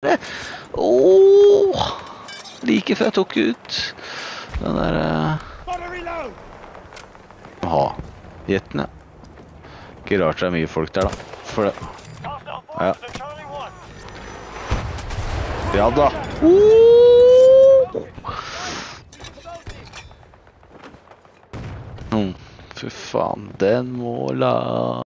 Åh! Like før jeg tok ut den der... Aha, jettene. Ikke rart det er mye folk der da. For det... Ja. Ja da. Fy faen, den må la...